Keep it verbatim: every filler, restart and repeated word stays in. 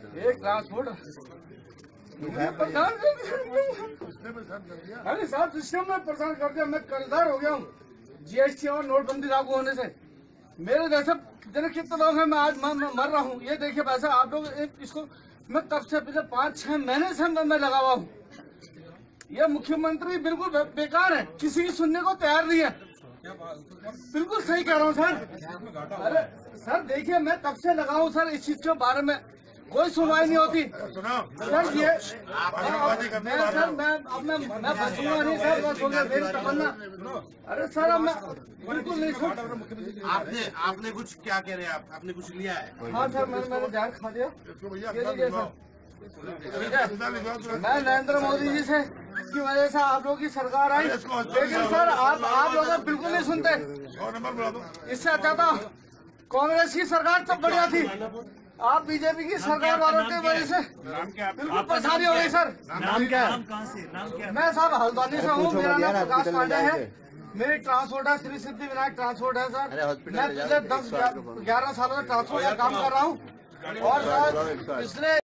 एक ट्रांसपोर्ट परेशान अरे साहब सिस्टम में परेशान कर दिया। मैं कर्जदार हो गया हूँ जीएसटी और नोटबंदी लागू होने से। मेरे जैसे जितने कितने लोग हैं, मैं आज मैं, मैं मर रहा हूँ। ये देखिए पैसा आप लोग इसको मैं कब से पिछले पाँच छह महीने से मैं, मैं लगा हुआ हूँ। ये मुख्यमंत्री बिल्कुल बे, बेकार है, किसी की सुनने को तैयार नहीं है। बिल्कुल सही कह रहा हूँ सर। अरे सर देखिए मैं कब से लगा हूँ सर इस चीज के बारे में, कोई सुनवाई नहीं होती सर। ये मैं सर मैं अब मैं मैं बचूंगा नहीं सर, बस हो गया मेरी तमन्ना। अरे सर अब मैं बिल्कुल नहीं सर। आपने आपने कुछ क्या कह रहे हैं आप? आपने कुछ लिया है? हाँ सर मैंने मैंने जहर खा दिया। ये लीजिए सर, मैं नरेंद्र मोदी जी से की वजह से आप लोगों की सरकार आई, लेकिन सर आप आप लोग बिल्कुल नहीं सुनते। इससे अच्छा था कांग्रेस की सरकार तब बढ़िया थी। आप बीजेपी की सरकार वालों की वजह से बिल्कुल परेशानी हो गई सर। नाम क्या है? कहाँ से? नाम क्या है? मैं साहब हल्द्वानी से हूँ, मेरा नाम प्रकाश पांडे है। मेरी ट्रांसपोर्ट है, श्री सिद्धि विनायक ट्रांसपोर्ट है सर। मैं पिछले दस ग्यारह सालों से ट्रांसपोर्ट का काम कर रहा हूँ और सर पिछले